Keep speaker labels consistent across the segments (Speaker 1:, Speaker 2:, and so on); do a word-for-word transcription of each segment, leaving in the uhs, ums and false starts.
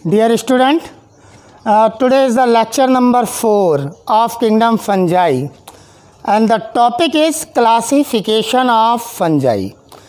Speaker 1: Dear student, uh, today is the lecture number four of Kingdom Fungi and the topic is classification of fungi.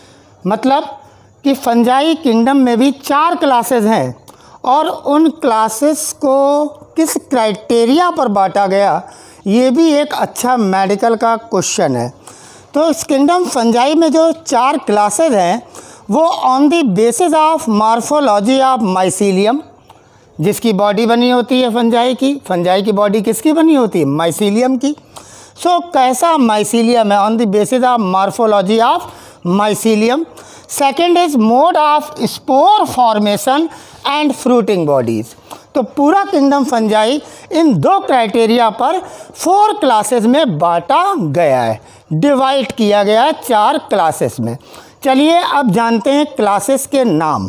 Speaker 1: मतलब कि fungi kingdom में भी चार classes हैं और उन क्लासेस को किस क्राइटेरिया पर बांटा गया, ये भी एक अच्छा मेडिकल का क्वेश्चन है। तो इस किंगडम फंजाई में जो चार क्लासेस हैं वो on the basis of morphology of mycelium, जिसकी बॉडी बनी होती है फंजाई की। फंजाई की बॉडी किसकी बनी होती है? माइसीलियम की। सो so, कैसा माइसीलियम है on the basis of morphology of mycelium. Second is mode of spore formation and fruiting bodies. तो पूरा किंगडम फंजाई इन दो क्राइटेरिया पर फोर क्लासेस में बांटा गया है, डिवाइड किया गया है चार क्लासेस में। चलिए अब जानते हैं क्लासेस के नाम।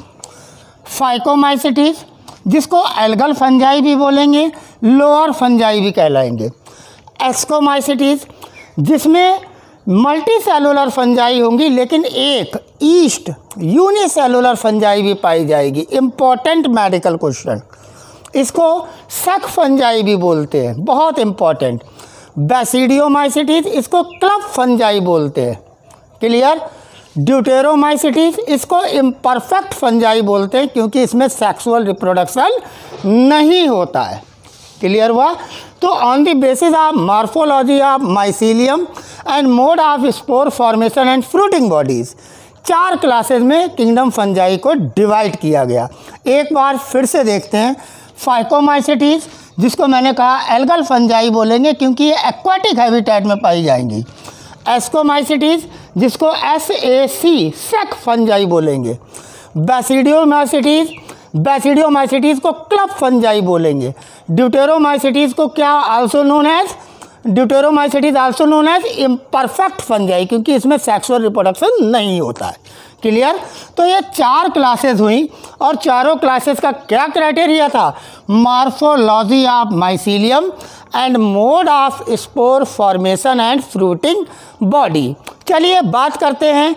Speaker 1: फाइकोमाइसिटीज, जिसको एल्गल फंजाई भी बोलेंगे, लोअर फंजाई भी कहलाएंगे। एस्कोमाइसिटीज, जिसमें मल्टी सेलुलर फंजाई होंगी लेकिन एक ईस्ट यूनिसेलुलर फंजाई भी पाई जाएगी। Important medical question. इसको सक फंजाई भी बोलते हैं, बहुत इम्पॉर्टेंट। बैसिडियोमाइसिटीज, इसको क्लब फंजाई बोलते हैं। क्लियर। ड्यूटेरोमाइसिटीज, इसको इम्परफेक्ट फंजाई बोलते हैं क्योंकि इसमें सेक्सुअल रिप्रोडक्शन नहीं होता है। क्लियर हुआ। तो on the basis of morphology of mycelium and mode of spore formation and fruiting bodies, चार क्लासेस में किंगडम फंजाई को डिवाइड किया गया। एक बार फिर से देखते हैं। फाइकोमाइसिटीज, जिसको मैंने कहा एल्गल फंजाई बोलेंगे क्योंकि ये एक्वाटिक हैबिटेट में पाई जाएंगी। एस्कोमाइसिटीज, जिसको S A C sac fungi बोलेंगे। बैसिडियोमाइसिटीज, बैसिडियोमाइसिटीज को क्लब फंजाई बोलेंगे। ड्यूटेरोमाइसिटीज को क्या also known as deuteromycetes also known as imperfect fungi क्योंकि इसमें सेक्सुअल रिप्रोडक्शन नहीं होता है। क्लियर। तो ये चार क्लासेस हुई और चारों क्लासेस का क्या क्राइटेरिया था? Morphology of mycelium and mode of spore formation and fruiting body. चलिए बात करते हैं,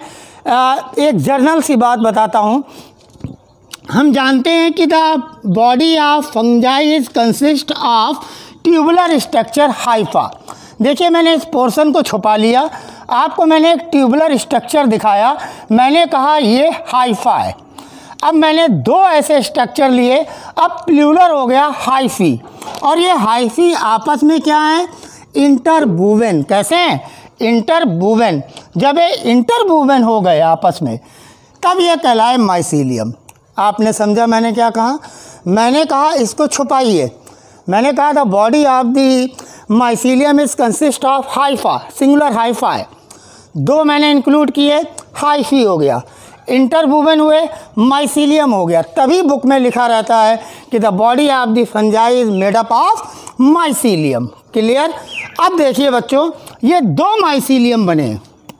Speaker 1: एक जर्नल सी बात बताता हूँ। हम जानते हैं कि the body of fungi is consist of tubular structure hypha. देखिए मैंने इस पोर्शन को छुपा लिया, आपको मैंने एक ट्यूबुलर स्ट्रक्चर दिखाया, मैंने कहा ये हाइफा है। अब मैंने दो ऐसे स्ट्रक्चर लिए, अब प्लूरल हो गया हाइफी। और ये हाइफी आपस में क्या है? इंटरवूवेन। कैसे हैं? इंटरवूवेन। जब ये इंटरवूवेन हो गए आपस में तब ये कहलाए माइसीलियम। आपने समझा मैंने क्या कहा? मैंने कहा इसको छुपाइए। मैंने कहा था body of the mycelium is consist of hypha, singular hypha है। दो मैंने इंक्लूड किए, हाइफी हो गया। इंटरवूवेन हुए, माइसीलियम हो गया। तभी बुक में लिखा रहता है कि the body of the fungi is made up of mycelium. Clear. अब देखिए बच्चों, ये दो माइसीलियम बने।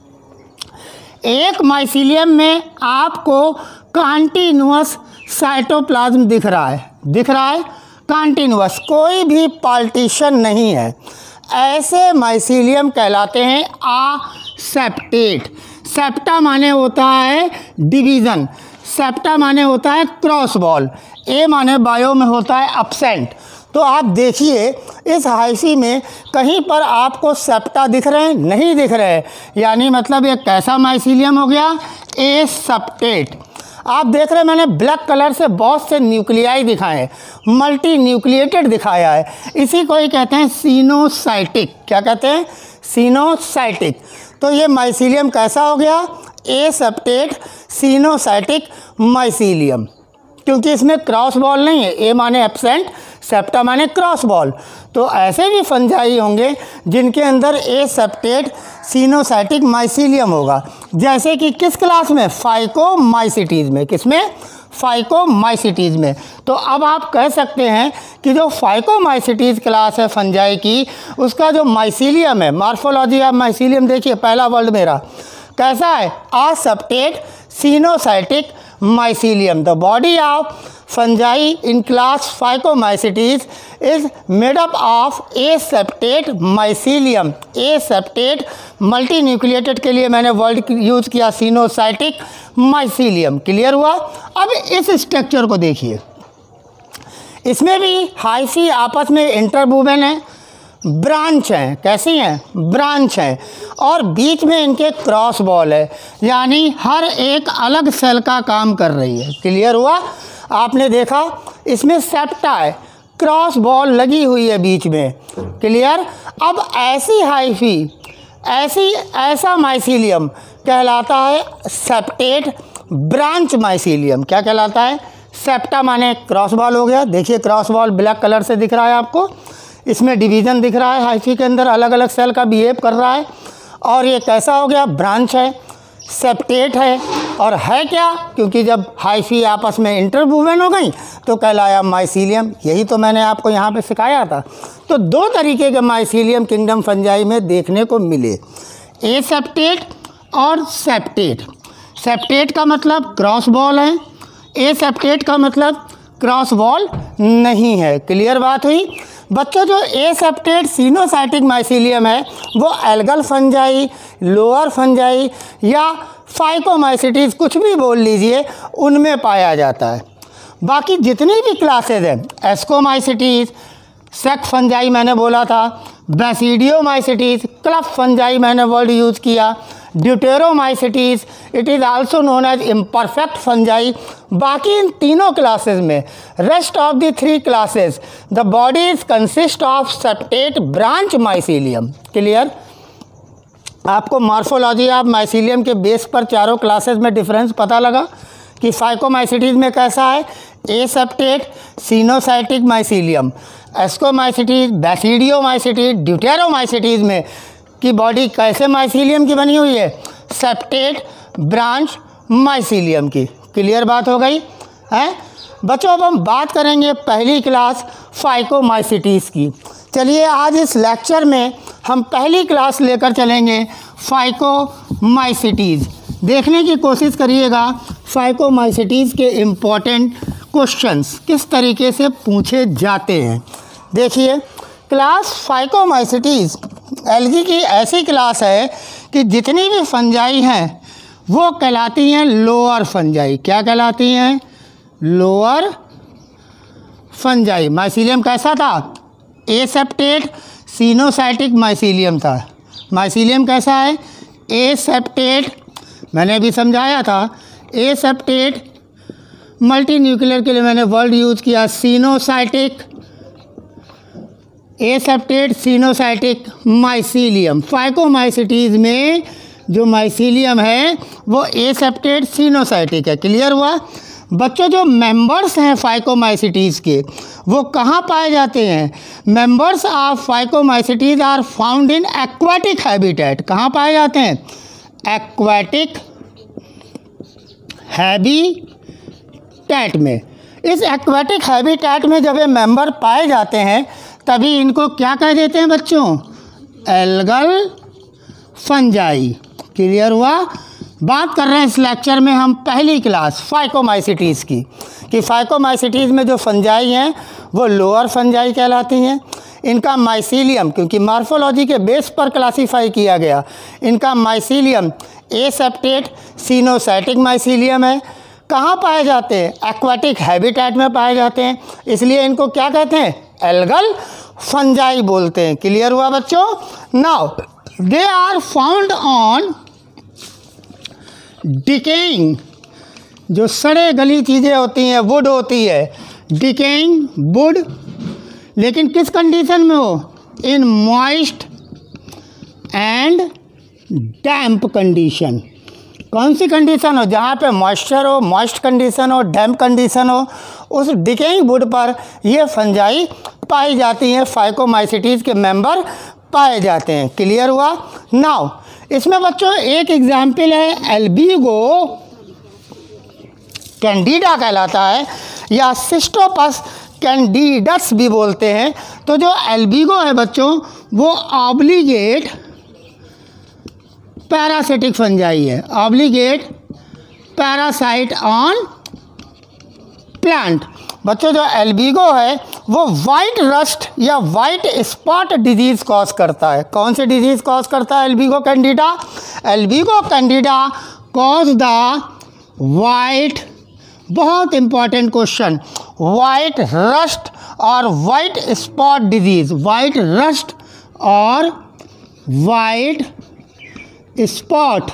Speaker 1: एक माइसीलियम में आपको कंटीन्यूअस साइटोप्लाज्म दिख रहा है, दिख रहा है कंटीन्यूअस, कोई भी पार्टीशन नहीं है। ऐसे माइसीलियम कहलाते हैं आसेप्टेट। सेप्टा माने होता है डिवीज़न, सेप्टा माने होता है क्रॉस बॉल, ए माने बायो में होता है अपसेंट। तो आप देखिए इस हाइफी में कहीं पर आपको सेप्टा दिख रहे हैं? नहीं दिख रहे हैं। यानी मतलब ये कैसा माइसीलियम हो गया? एसेप्टेट। आप देख रहे हैं मैंने ब्लैक कलर से बहुत से न्यूक्लियाई दिखाए हैं, मल्टी न्यूक्लिएटेड दिखाया है। इसी को ही कहते हैं सीनोसाइटिक। क्या कहते हैं? सीनोसाइटिक। तो ये माइसीलियम कैसा हो गया? एसेप्टेट सीनोसाइटिक माइसीलियम, क्योंकि इसमें क्रॉस बॉल नहीं है। ए माने एब्सेंट, सेप्टा माने क्रॉस बॉल। तो ऐसे भी फंजाई होंगे जिनके अंदर एसेप्टेट सीनोसाइटिक माइसीलियम होगा, जैसे कि किस क्लास में? फाइकोमाइसिटीज़ में। किसमें? फाइकोमाइसिटीज़ में। तो अब आप कह सकते हैं कि जो फाइकोमाइसिटीज़ क्लास है फंजाई की, उसका जो माइसीलियम है, मॉर्फोलॉजी ऑफ माइसीलियम देखिए, पहला वर्ड मेरा कैसा है? Aseptate coenocytic mycelium. The body of fungi in class phycomycetes is made up of aseptate mycelium. Aseptate multinucleated के लिए मैंने वर्ड यूज़ किया सीनोसाइटिक माइसीलियम। क्लियर हुआ। अब इस स्ट्रक्चर को देखिए, इसमें भी हाइफी आपस में इंटरवूवेन है, ब्रांच हैं, कैसी हैं, ब्रांच हैं, और बीच में इनके क्रॉस बॉल है, यानी हर एक अलग सेल का काम कर रही है। क्लियर हुआ? आपने देखा इसमें सेप्टा है, क्रॉस बॉल लगी हुई है बीच में। क्लियर? अब ऐसी हाइफी, ऐसी ऐसा माइसीलियम कहलाता है सेप्टेट ब्रांच माइसीलियम। क्या कहलाता है? सेप्टा माने क्रॉस बॉल हो गया। देखिए क्रॉस बॉल ब्लैक कलर से दिख रहा है आपको, इसमें डिवीज़न दिख रहा है, हाइफी के अंदर अलग अलग सेल का बिहेव कर रहा है। और ये कैसा हो गया? ब्रांच है, सेप्टेट है, और है क्या? क्योंकि जब हाइफी आपस में इंटरवूवेन हो गई तो कहलाया माइसीलियम। यही तो मैंने आपको यहाँ पे सिखाया था। तो दो तरीके के माइसीलियम किंगडम फंजाई में देखने को मिले, एसेप्टेट और सेप्टेट। सेप्टेट का मतलब क्रॉस बॉल है, एसेप्टेट का मतलब क्रॉस बॉल नहीं है। क्लियर बात हुई बच्चों? जो एसेप्टेट सिनोसाइटिक माइसीलियम है वो एल्गल फंजाई, लोअर फंजाई या फाइकोमाइसिटीज कुछ भी बोल लीजिए, उनमें पाया जाता है। बाकी जितनी भी क्लासेज हैं, एस्कोमाइसिटीज, सेक फंजाई मैंने बोला था, बेसिडियोमाइसिटीज, क्लफ फंजाई मैंने वर्ड यूज़ किया, deuteromycetes, it is also known as imperfect fungi. बाकी इन तीनों क्लासेस में, rest of the three classes, the body is consist of septate branch mycelium. Clear? आपको मॉर्फोलॉजी ऑफ माइसीलियम के base पर चारों क्लासेस में डिफरेंस पता लगा कि फाइकोमाइसिटीज में कैसा है, aseptate coenocytic mycelium, ascomycetes, basidiomycetes, deuteromycetes में की बॉडी कैसे माइसीलियम की बनी हुई है, सेप्टेट ब्रांच माइसीलियम की। क्लियर बात हो गई है बच्चों? अब हम बात करेंगे पहली क्लास फाइकोमाइसिटीज की। चलिए आज इस लेक्चर में हम पहली क्लास लेकर चलेंगे फाइकोमाइसिटीज। देखने की कोशिश करिएगा फाइकोमाइसिटीज के इम्पोर्टेंट क्वेश्चंस किस तरीके से पूछे जाते हैं। देखिए क्लास फाइकोमाइसिटीज एल्गी की ऐसी क्लास है कि जितनी भी फंजाई हैं वो कहलाती हैं लोअर फंजाई। क्या कहलाती हैं? Lower fungi. माइसीलियम कैसा था? एसेप्टेट सिनोसाइटिक माइसीलियम था। माइसीलियम कैसा है? एसेप्टेट, मैंने अभी समझाया था, एसेप्टेट मल्टी न्यूक्लियर के लिए मैंने वर्ड यूज़ किया coenocytic, aseptate coenocytic mycelium. Phycomycetes में जो माइसीलियम है वो एसेप्टेट सिनोसाइटिक है। क्लियर हुआ बच्चों? जो मेंबर्स हैं फाइकोमाइसिटीज के वो कहाँ पाए जाते हैं? Members of phycomycetes are found in aquatic habitat. कहाँ पाए जाते हैं? एक्वाटिक हैबिटेट में। इस एक्वाटिक हैबिटेट में जब ये मेंबर पाए जाते हैं तभी इनको क्या कह देते हैं बच्चों? Algal fungi. क्लियर हुआ? बात कर रहे हैं इस लेक्चर में हम पहली क्लास फाइकोमाइसिटीज़ की, कि फाइकोमाइसिटीज़ में जो फंजाई हैं वो लोअर फंजाई कहलाती हैं। इनका माइसीलियम, क्योंकि मॉर्फोलॉजी के बेस पर क्लासीफाई किया गया, इनका माइसीलियम एसेप्टेट सिनोसाइटिक माइसीलियम है। कहाँ पाए जाते हैं? एक्वाटिक हैबिटेट में पाए जाते हैं, इसलिए इनको क्या कहते हैं? एल्गल फंजाई बोलते हैं। क्लियर हुआ बच्चों? Now they are found on decaying, जो सड़े गली चीज़ें होती हैं, वुड होती है, डिकेइंग वुड, लेकिन किस कंडीशन में हो? In moist and damp condition. कौन सी कंडीशन हो? जहाँ पे मॉइस्चर हो, मॉइस्ट कंडीशन हो, डैम्प कंडीशन हो, उस डिकेइंग वुड पर ये फंजाई पाई जाती हैं, फाइकोमाइसिटीज़ के मेंबर पाए जाते हैं। क्लियर हुआ? नाउ इसमें बच्चों एक एग्जाम्पल है, एल्बिगो कैंडिडा कहलाता है, या सिस्टोपस कैंडिडस भी बोलते हैं। तो जो एल्बिगो है बच्चों वो ऑब्लिगेट पैरासिटिक फंजाई है, ऑब्लिगेट पैरासाइट ऑन प्लांट। बच्चों जो एल्बिगो है वो वाइट रस्ट या वाइट स्पॉट डिजीज़ कॉज करता है। कौन सी डिजीज़ कॉज करता है Albugo candida? Albugo candida cause the white, बहुत इंपॉर्टेंट क्वेश्चन, वाइट रस्ट और white spot disease, white rust और वाइट स्पॉट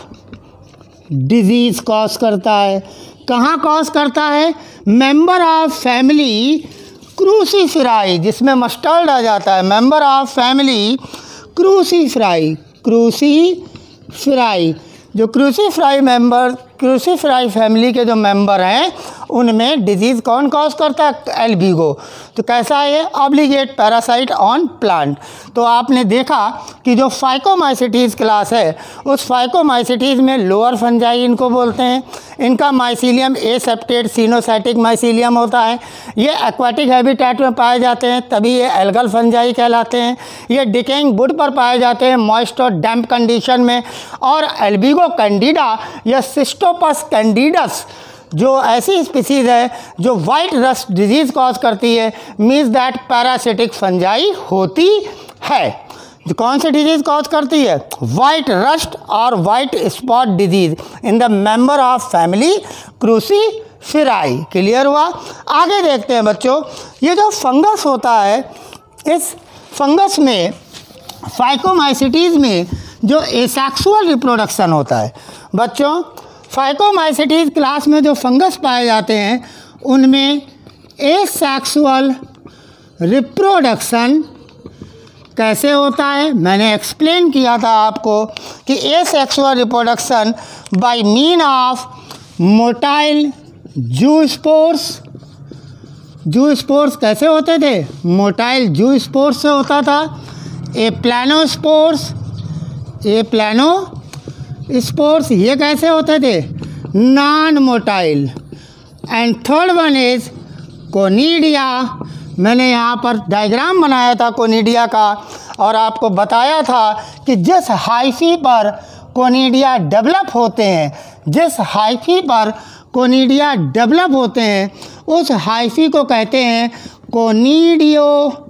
Speaker 1: डिजीज कॉज करता है। कहाँ कॉज करता है? मेंबर ऑफ फैमिली क्रूसीफेराई, जिसमें मस्टर्ड आ जाता है। Member of family Cruciferae, Cruciferae, जो क्रूसीफेराई मेंबर, क्रूसीफेराई फैमिली के जो मेंबर हैं उनमें डिजीज़ कौन कॉज करता है? एल्बिगो। तो कैसा है ये? Obligate parasite on plant. तो आपने देखा कि जो फाइकोमाइसिटीज़ क्लास है उस फाइकोमाइसिटीज़ में लोअर फंजाई इनको बोलते हैं। इनका माइसीलियम एसेप्टेट सिनोसैटिक माइसीलियम होता है। ये एक्वाटिक हैबिटेट में पाए जाते हैं, तभी ये एल्गल फंजाई कहलाते हैं। ये डिकेइंग वुड पर पाए जाते हैं मॉइस्ट और डैम्प कंडीशन में। और एल्बिगो कैंडिडा या सिस्टोपस कैंडिडस जो ऐसी स्पीसीज़ है जो वाइट रस्ट डिजीज़ कॉज करती है, मीन्स दैट पैरासिटिक फंजाई होती है। जो कौन सी डिजीज़ कॉज करती है? वाइट रस्ट और white spot disease in the member of family Cruciferae. Clear हुआ? आगे देखते हैं बच्चों, ये जो फंगस होता है, इस फंगस में फाइकोमाइसिटीज़ में जो एसेक्सुअल रिप्रोडक्शन होता है बच्चों, फाइकोमाइसिटीज़ क्लास में जो फंगस पाए जाते हैं उनमें एसेक्सुअल रिप्रोडक्शन कैसे होता है? मैंने एक्सप्लेन किया था आपको कि asexual reproduction by mean of motile zoospores. Zoospores कैसे होते थे? मोटाइल जूस्पोर्स से होता था। ए प्लानोस्पोर्स, ए प्लानो स्पोर्स ये कैसे होते थे? Non motile. And third one is conidia. मैंने यहाँ पर डायग्राम बनाया था कोनिडिया का और आपको बताया था कि जिस हाइफी पर कोनिडिया डेवलप होते हैं, जिस हाइफी पर कोनिडिया डेवलप होते हैं उस हाइफी को कहते हैं कोनिडियो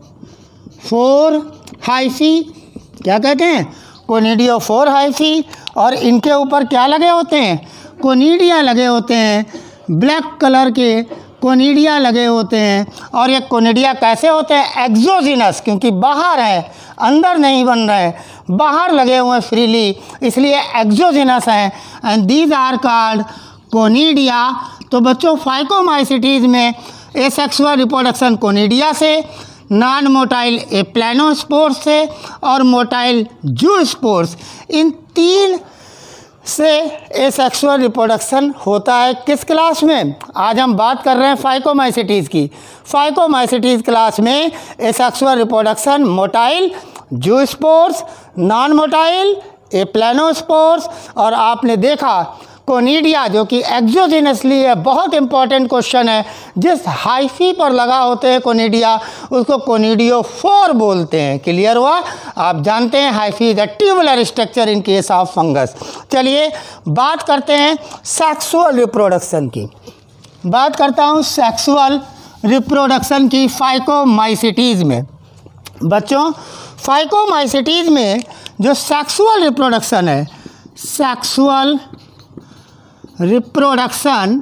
Speaker 1: फोर हाइफी। क्या कहते हैं? Conidiophore hyphae. और इनके ऊपर क्या लगे होते हैं? कोनिडिया लगे होते हैं, ब्लैक कलर के कोनिडिया लगे होते हैं। और ये कोनिडिया कैसे होते हैं? एक्सोजिनस, क्योंकि बाहर है, अंदर नहीं बन रहे हैं, बाहर लगे हुए हैं फ्रीली, इसलिए एक्सोजिनस हैं। And these are called conidia. तो बच्चों फाइकोमाइसिटीज़ में एसेक्सुअल रिप्रोडक्शन कोनिडिया से, नॉन मोटाइल ए प्लानोस्पोर्स से और मोटाइल जूस्पोर्स, इन तीन से एसेक्सुअल रिप्रोडक्शन होता है। किस क्लास में? आज हम बात कर रहे हैं फाइकोमाइसिटीज़ की। फाइकोमाइसिटीज़ क्लास में asexual reproduction motile zoospores, non motile aplanospores, और आपने देखा कोनिडिया जो कि एक्सोजिनसली है। बहुत इंपॉर्टेंट क्वेश्चन है। जिस हाइफी पर लगा होते हैं कोनिडिया उसको कोनिडियो फोर बोलते हैं। क्लियर हुआ? आप जानते हैं hyphae is a tubular structure in case of fungus. चलिए बात करते हैं सेक्सुअल रिप्रोडक्शन की। बात करता हूँ सेक्सुअल रिप्रोडक्शन की फाइकोमाइसिटीज़ में। बच्चों फाइकोमाइसिटीज़ में जो सेक्सुअल रिप्रोडक्शन है, sexual reproduction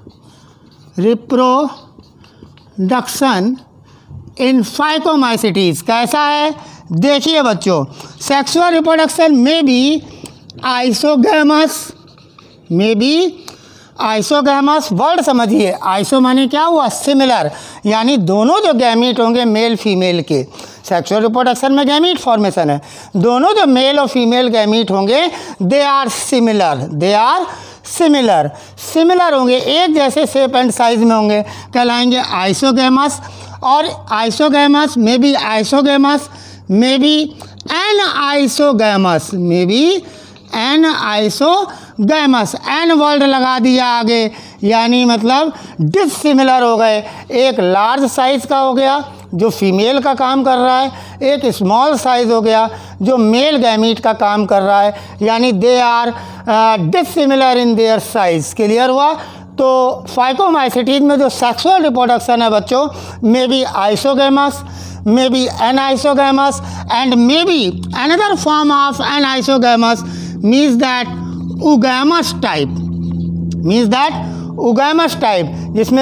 Speaker 1: reproduction in phycomycetes कैसा है? देखिए बच्चों, सेक्सुअल रिप्रोडक्शन में भी आइसोगैमस, में भी आइसोगैमस। वर्ड समझिए, आइसो माने क्या हुआ? सिमिलर, यानी दोनों जो गैमीट होंगे मेल फीमेल के, सेक्सुअल रिप्रोडक्शन में गैमीट फॉर्मेशन है, दोनों जो मेल और फीमेल गैमीट होंगे they are similar, they are similar similar होंगे, एक जैसे शेप एंड साइज में होंगे, कहलाएंगे आइसोगैमस। और आइसोगैमस में भी आइसोगैमस में भी एन आइसोगैमस में भी एन आइसोगैमस, एन वर्ड लगा दिया आगे, यानी मतलब डिसिमिलर हो गए। एक लार्ज साइज़ का हो गया जो फीमेल का काम कर रहा है, एक स्मॉल साइज़ हो गया जो मेल गैमीट का काम कर रहा है, यानी they are dissimilar in their size. Clear हुआ? तो फाइकोमाइसिटीज़ में जो सेक्सुअल रिप्रोडक्शन है बच्चों, may be isogamous, may be anisogamous, and maybe another form of anisogamous means that oogamous type, means that oogamous type, जिसमें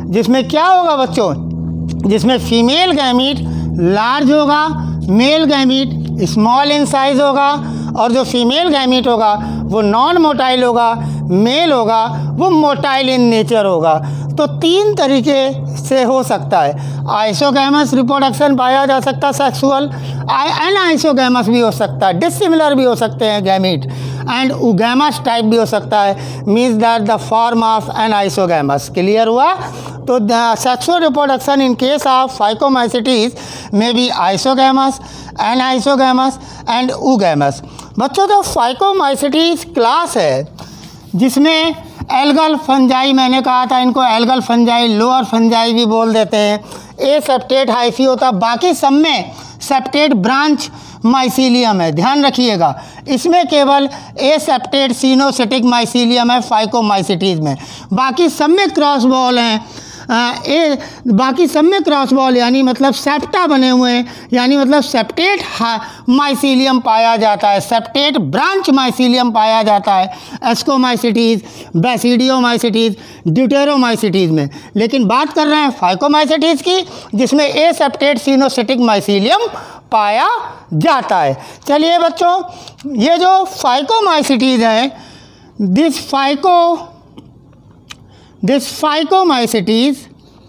Speaker 1: जिसमें क्या होगा बच्चों, जिसमें फीमेल गैमीट लार्ज होगा, male gamete small in size होगा, और जो फीमेल गैमीट होगा वो नॉन मोटाइल होगा, मेल होगा वो मोटाइल इन नेचर होगा। तो तीन तरीके से हो सकता है। आइसोगैमस रिप्रोडक्शन पाया जा सकता है सेक्सुअल, एनाइसोगैमस भी हो सकता है, डिसिमिलर भी हो सकते हैं गैमीट, एंड उगैमस टाइप भी हो सकता है, means that the form of anisogamous. Clear हुआ? तो sexual reproduction in case of Phycomycetes में be isogamous, anisogamous and oogamous. बच्चों जो फाइकोमाइसिटीज क्लास है जिसमें एल्गल फंजाई, मैंने कहा था इनको एल्गल फंजाई, लोअर फंजाई भी बोल देते हैं, ए सेप्टेट हाइफी होता, बाकी सब में सेप्टेट ब्रांच माइसीलियम है, ध्यान रखिएगा। इसमें केवल ए सेप्टेट सिनोसिटिक माइसीलियम है फाइकोमाइसिटीज में, बाकी सब में क्रॉस बॉल हैं। ए बाकी सब में क्रॉस बॉल यानी मतलब सेप्टा बने हुए हैं, यानी मतलब सेप्टेट माइसीलियम पाया जाता है, सेप्टेट ब्रांच माइसीलियम पाया जाता है एस्कोमाइसिटीज, बैसिडियोमाइसिटीज, ड्यूटेरोमाइसिटीज में। लेकिन बात कर रहे हैं फाइकोमाइसिटीज की जिसमें ए सेप्टेट सिनोसिटिक माइसीलियम पाया जाता है। चलिए बच्चों, ये जो फाइकोमाइसिटीज है, this phyco This Phycomycetes,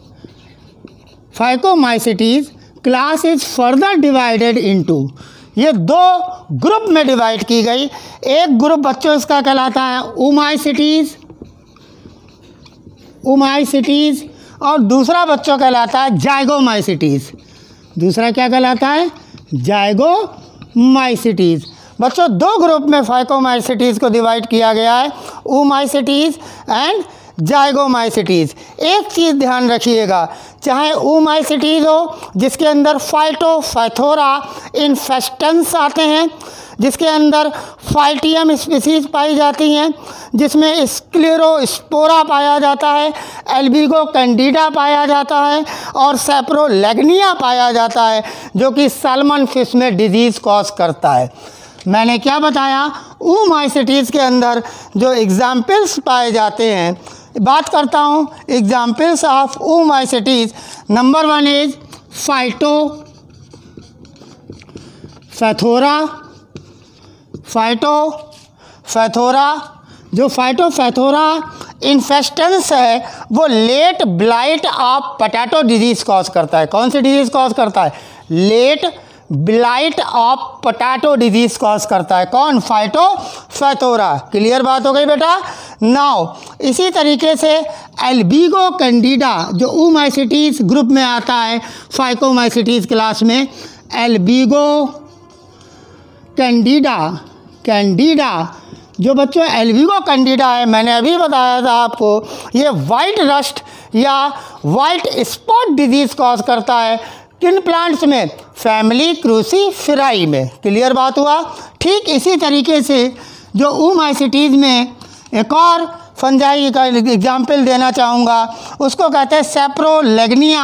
Speaker 1: Phycomycetes class is further divided into, ये दो ग्रुप में डिवाइड की गई। एक ग्रुप बच्चों इसका कहलाता है ओमाइसिटीज, ओमाइसिटीज, और दूसरा बच्चों कहलाता है जाइगोमाइसिटीज। दूसरा क्या कहलाता है? जाइगोमाइसिटीज। बच्चों दो ग्रुप में फाइकोमाइसिटीज को डिवाइड किया गया है, ओमाइसिटीज एंड जाइगोमाइसिटीज। एक चीज़ ध्यान रखिएगा, चाहे ओमाइसिटीज हो जिसके अंदर फाइटोफैथोरा इन्फेस्टेंस आते हैं, जिसके अंदर फाइटियम स्पीसीज पाई जाती हैं, जिसमें स्क्लेरोस्पोरा पाया जाता है, एल्बिगो कैंडिडा पाया जाता है, और सैप्रोलेग्निया पाया जाता है, जो कि सैल्मन फिश में डिजीज़ कॉज करता है। मैंने क्या बताया? ओमाइसिटीज के अंदर जो एग्जाम्पल्स पाए जाते हैं, बात करता हूँ examples of oomycetes. Number one is Phytophthora, Phytophthora जो फाइटोफैथोरा इन्फेस्टेंस है वो late blight of potato disease cause करता है। कौन सी डिजीज़ कॉज करता है? Late blight of potato disease cause करता है। कौन? फाइटोफैथोरा। क्लियर बात हो गई बेटा? नाउ इसी तरीके से एल्बिगो कैंडिडा जो ओमाइसिटीज ग्रुप में आता है फाइकोमाइसिटीज क्लास में, एल्बिगो कैंडिडा, कैंडिडा जो बच्चों एल्बिगो कैंडिडा है, मैंने अभी बताया था आपको, ये वाइट रस्ट या वाइट स्पॉट डिजीज कॉज करता है। किन प्लांट्स में? फैमिली क्रूसीफेराई में। क्लियर बात हुआ? ठीक इसी तरीके से जो ओमाइसिटीज में एक और फंजाई का एग्जाम्पल देना चाहूँगा, उसको कहते हैं सैप्रोलेग्निया,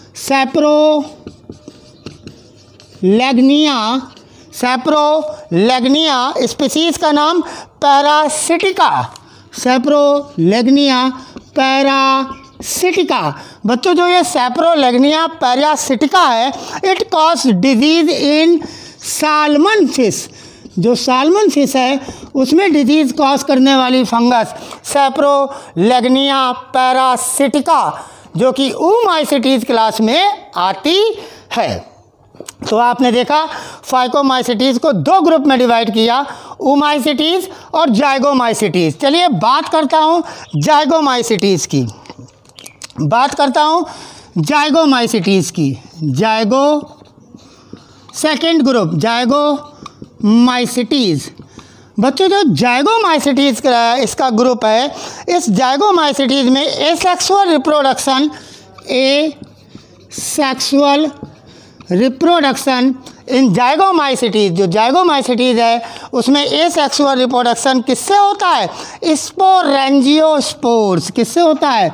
Speaker 1: सैप्रोलेग्निया, सैप्रोलेग्निया स्पीसीज का नाम पैरासिटिका, सैप्रोलेग्निया पैरासिटिका। बच्चों जो ये सैप्रोलेग्निया पैरासिटिका है, it cause disease in salmon fish, जो साल्मन फिश है उसमें डिजीज़ कॉज करने वाली फंगस सैप्रोलेग्निया पैरासिटिका, जो कि ओमाइसिटीज क्लास में आती है। तो आपने देखा फाइकोमाइसिटीज को दो ग्रुप में डिवाइड किया, ओमाइसिटीज और जाइगोमाइसिटीज। चलिए बात करता हूँ जाइगोमाइसिटीज की, बात करता हूँ जाइगोमाइसिटीज की। Zygo second group Zygomycetes. बच्चों जो जाइगोमाइसिटीज इसका ग्रुप है, इस जाइगोमाइसिटीज में asexual reproduction, asexual reproduction in Zygomycetes, जो जाइगोमाइसिटीज है उसमें एसेक्सुअल रिप्रोडक्शन किससे होता है? स्पोरेंजियोस्पोर्स। किससे होता है?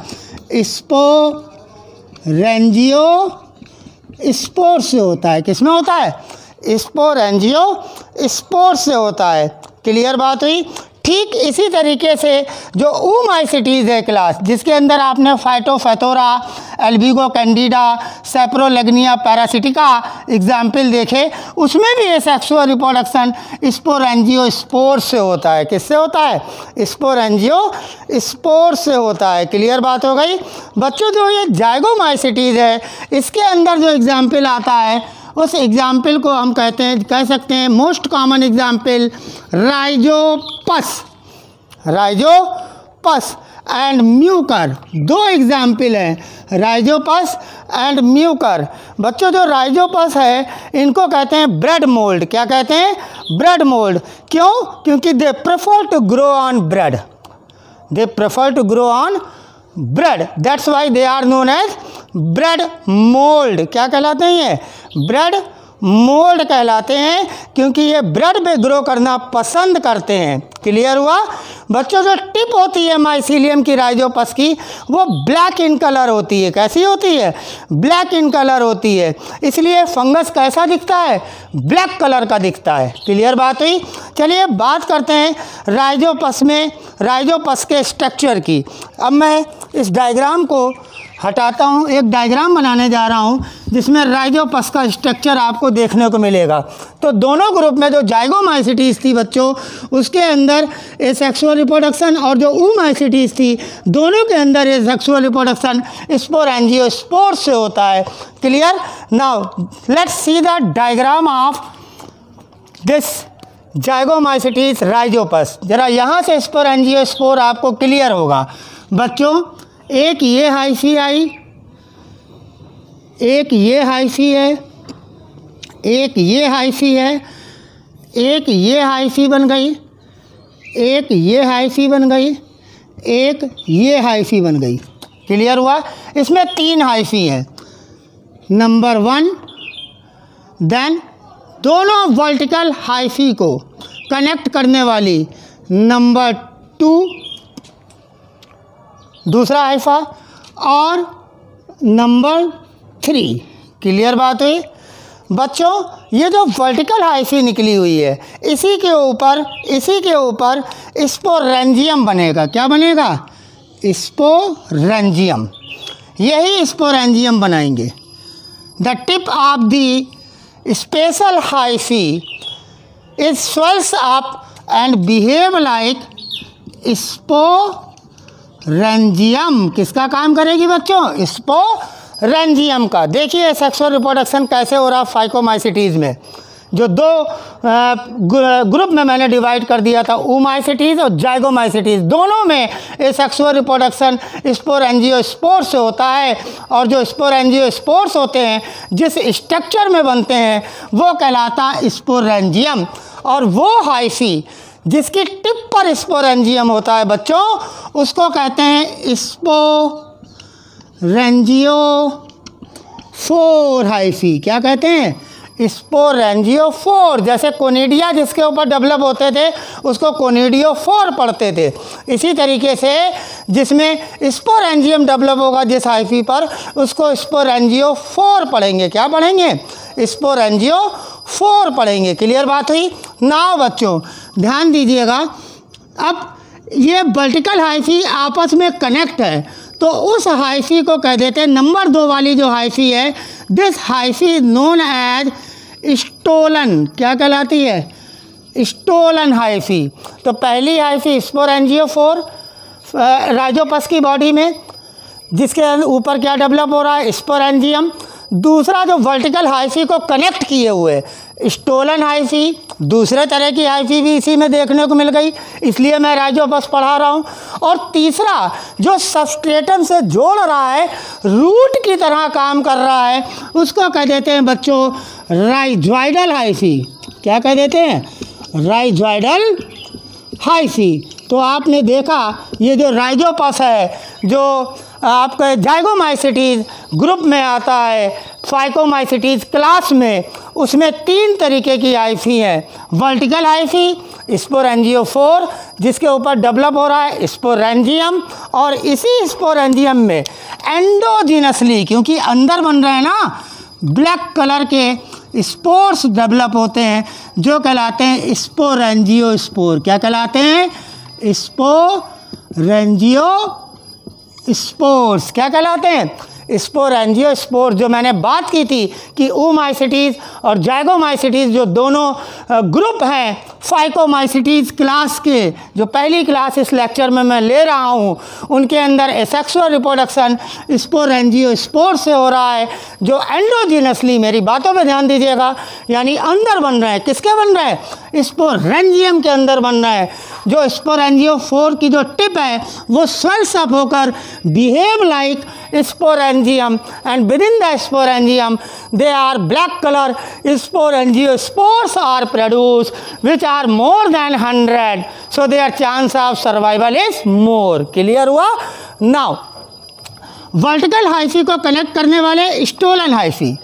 Speaker 1: स्पोरेंजियोस्पोर से होता है। किसमें होता है? स्पोरेंजियोस्पोर से होता है। क्लियर बात हुई? ठीक इसी तरीके से जो oomacetes है क्लास, जिसके अंदर आपने Phytophthora, Albugo candida, Saprolegnia parasitica example देखे, उसमें भी ये सेक्सुअल रिप्रोडक्शन स्पोरेंजियोस्पोर से होता है। किससे होता है? स्पोरेंजियोस्पोर से होता है। क्लियर बात हो गई बच्चों। जो ये जाइगोमाइसेटीज है, इसके अंदर जो एग्जाम्पल आता है उस एग्जाम्पल को हम कहते हैं कह सकते हैं most common example Rhizopus, Rhizopus and Mucor. दो एग्जाम्पल हैं, राइजोपस एंड म्यूकर। बच्चों जो राइजोपस है इनको कहते हैं ब्रेड मोल्ड। क्या कहते हैं? Bread mould. क्यों? क्योंकि they prefer to grow on bread, they prefer to grow on bread, that's why they are known as bread mould. क्या कहलाते हैं ये? ब्रेड मोल्ड कहलाते हैं, क्योंकि ये ब्रेड पे ग्रो करना पसंद करते हैं। क्लियर हुआ बच्चों। जो टिप होती है माइसीलियम की राइजोपस की, वो ब्लैक इन कलर होती है। कैसी होती है? ब्लैक इन कलर होती है। इसलिए फंगस कैसा दिखता है? ब्लैक कलर का दिखता है। क्लियर बात हुई। चलिए बात करते हैं राइजोपस में, राइजोपस के स्ट्रक्चर की। अब मैं इस डायग्राम को हटाता हूँ, एक डायग्राम बनाने जा रहा हूँ जिसमें राइजोपस का स्ट्रक्चर आपको देखने को मिलेगा। तो दोनों ग्रुप में जो जाइगोमाइसेटीज थी बच्चों, उसके अंदर ए सेक्सुअल रिप्रोडक्शन, और जो oomacetes थी, दोनों के अंदर ये सेक्सुअल रिप्रोडक्शन स्पोरेंजियोस्पोर से होता है। Clear. Now let's see the diagram of this Zygomycetes Rhizopus. जरा यहाँ से स्पोरेंजियोस्पोर आपको क्लियर होगा बच्चों। एक ये हाइफी आई, एक ये हाइफी है, एक ये हाइफी है, एक ये हाइफी बन गई, एक ये हाइफी बन गई, एक ये हाइफी बन गई। क्लियर हुआ। इसमें तीन हाइफी हैं, नंबर वन। देन दोनों वर्टिकल हाइफी को कनेक्ट करने वाली नंबर टू, दूसरा हाइफा, और नंबर थ्री। क्लियर बात हुई बच्चों। ये जो वर्टिकल हाइफी निकली हुई है, इसी के ऊपर इसी के ऊपर स्पोरेंजियम बनेगा। क्या बनेगा? स्पोरेंजियम। यही स्पोरेंजियम बनाएंगे। The tip of the special hyphae is swells up and behave like sporangium. किसका काम करेगी बच्चों? स्पोरेंजियम का। देखिए सेक्सुअल रिप्रोडक्शन कैसे हो रहा फाइकोमाइसेटीज में। जो दो ग्रुप में मैंने डिवाइड कर दिया था, oomacetes और जाइगोमाइसेटीज, दोनों में ये सेक्सुअल रिप्रोडक्शन स्पोरेंजियोस्पोर से होता है। और जो स्पोरेंजियोस्पोर्स होते हैं, जिस स्ट्रक्चर में बनते हैं, वो कहलाता स्पोरेंजियम। और वो हाइफी जिसकी टिप पर स्पोरेंजियम होता है बच्चों, उसको कहते हैं स्पोरेंजियोफोर हाइफी। क्या कहते हैं? स्पोरेंजियोफोर। जैसे कोनिडिया जिसके ऊपर डेवलप होते थे, उसको कोनिडियोफोर पढ़ते थे। इसी तरीके से जिसमें स्पोरेंजियम डेवलप होगा जिस हाइफी पर, उसको स्पोरेंजियोफोर पढ़ेंगे। क्या पढ़ेंगे? स्पोरेंजियोफोर पढ़ेंगे। क्लियर बात हुई ना बच्चों। ध्यान दीजिएगा। अब ये वर्टिकल हाइफी आपस में कनेक्ट है, तो उस हाइफी को कह देते हैं, नंबर दो वाली जो हाइफी है, this hyphae known as stolon. क्या कहलाती है? Stolon hyphae. तो पहली हाइफी स्पोरेंजियोफोर राइजोपस की बॉडी में, जिसके ऊपर क्या डेवलप हो रहा है? स्पोरेंजियम। दूसरा जो वर्टिकल हाइफी को कनेक्ट किए हुए स्टोलन हाइफी, दूसरे तरह की हाइफी भी इसी में देखने को मिल गई, इसलिए मैं राइजोपस पढ़ा रहा हूँ। और तीसरा जो सबस्ट्रेटम से जोड़ रहा है, रूट की तरह काम कर रहा है, उसको कह देते हैं बच्चों राइजॉइडल हाइफी। क्या कह देते हैं? Rhizoidal hyphae. तो आपने देखा ये जो राइजोपस है, जो आपके जाइगोमाइसेटीज ग्रुप में आता है, फाइकोमाइसेटीज क्लास में, उसमें तीन तरीके की हाइफी है। वर्टिकल हाइफी स्पोरेंजियोफोर, जिसके ऊपर डेवलप हो रहा है स्पोरेंजियम, और इसी स्पोरेंजियम में एंडोजिनसली, क्योंकि अंदर बन रहे हैं ना, ब्लैक कलर के स्पोर्स डेवलप होते हैं, जो कहलाते हैं स्पोरेंजियोस्पोर। क्या कहलाते हैं? स्पोरेंजियो स्पोर्स क्या कहलाते हैं? Sporangiospores. जो मैंने बात की थी कि oomaicetys और जाइगोमाइसिटीज़ जो दोनों ग्रुप हैं फाइकोमाइसिटीज़ क्लास के, जो पहली क्लास इस लेक्चर में मैं ले रहा हूँ, उनके अंदर एसेक्सुअल रिप्रोडक्शन स्पोरेंजियो स्पोर्स से हो रहा है, जो एंडोजिनसली, मेरी बातों पे ध्यान दीजिएगा, यानी अंदर बन रहे हैं। किसके बन रहे हैं? स्पोरेंजियम के अंदर बन रहे हैं। जो स्पोरेंजियो फोर की जो टिप है वो स्वेल्स अप होकर behave like sporangium, and within the sporangium they are black color sporangiosspores are produced, which are more than one hundred, so their chance of survival is more. Clear हुआ? Now vertical hyphae को connect करने वाले stolen hyphae,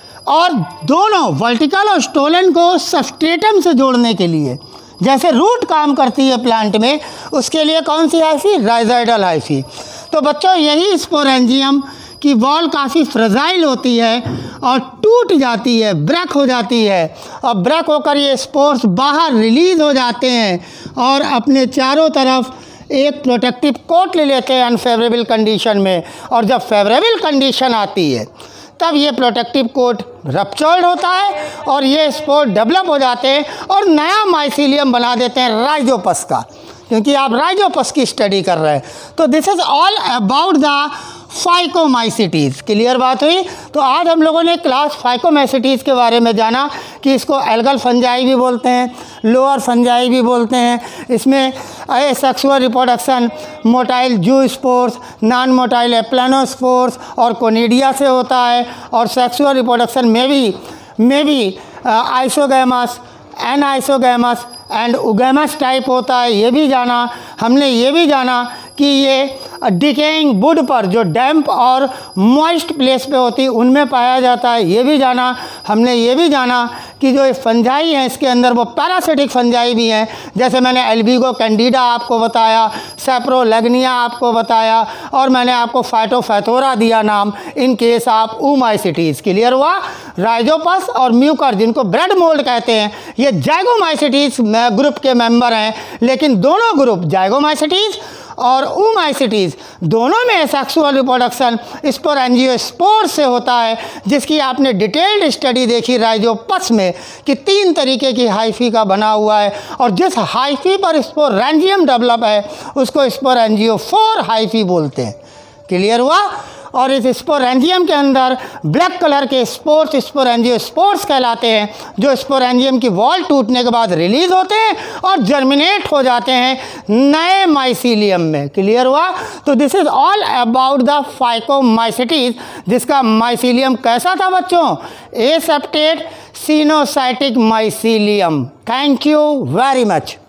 Speaker 1: और दोनों vertical और stolen को substratum से जोड़ने के लिए, जैसे रूट काम करती है प्लांट में, उसके लिए कौन सी हाइफी? राइजोइडल हाइफी। तो बच्चों यही स्पोरेंजियम की वॉल काफ़ी फ्रेजाइल होती है और टूट जाती है, ब्रेक हो जाती है, और ब्रेक होकर ये स्पोर्स बाहर रिलीज़ हो जाते हैं और अपने चारों तरफ एक प्रोटेक्टिव कोट ले लेते हैं अनफेवरेबल कंडीशन में। और जब फेवरेबल कंडीशन आती है तब ये प्रोटेक्टिव कोट रप्चर्ड होता है और ये स्पोर डेवलप हो जाते हैं और नया माइसीलियम बना देते हैं राइजोपस का, क्योंकि आप राइजोपस की स्टडी कर रहे हैं। तो this is all about the Phycomycetes. Clear बात हुई? तो आज हम लोगों ने क्लास फाइकोमाइसिटीज़ के बारे में जाना कि इसको एल्गल फंजाई भी बोलते हैं, लोअर फंजाई भी बोलते हैं। इसमें sexual reproduction motile zoospores, non motile aplanospores और कोनिडिया से होता है, और सेक्सुअल रिप्रोडक्शन में भी में भी isogamous, anisogamous and oogamous type होता है। ये भी जाना हमने। ये भी जाना कि ये डिकेइंग वुड पर जो डैम्प और मॉइस्ट प्लेस पे होती है उनमें पाया जाता है। ये भी जाना हमने। ये भी जाना कि जो फंजाई हैं इसके अंदर वो पैरासिटिक फंजाई भी हैं, जैसे मैंने एल्बिगो कैंडिडा आपको बताया, सेप्रोलेग्निया आपको बताया, और मैंने आपको फाइटोफैथोरा दिया नाम इन केस आप oomaicetys। क्लियर हुआ? राइजोपस और म्यूकर, जिनको ब्रेड मोल्ड कहते हैं, ये जाइगोमाइसिटीज़ ग्रुप के मेंबर हैं, लेकिन दोनों ग्रुप जाइगोमाइसिटीज़ और oomaicetys दोनों में सेक्सुअल रिप्रोडक्शन स्पोरेंजियोस्पोर्स से होता है, जिसकी आपने डिटेल्ड स्टडी देखी राइजोपस में कि तीन तरीके की हाइफी का बना हुआ है, और जिस हाइफी पर स्पोरेंजियम डेवलप है उसको स्पोरेंजियोफोर हाइफी बोलते हैं। क्लियर हुआ? और इस स्पोरेंजियम के अंदर ब्लैक कलर के स्पोर्स स्पोरेंजियोस्पोर्स कहलाते हैं, जो स्पोरेंजियम की वॉल टूटने के बाद रिलीज होते हैं और जर्मिनेट हो जाते हैं नए माइसीलियम में। क्लियर हुआ? तो this is all about the Phycomycetes, जिसका माइसीलियम कैसा था बच्चों? Aseptate coenocytic mycelium. Thank you very much.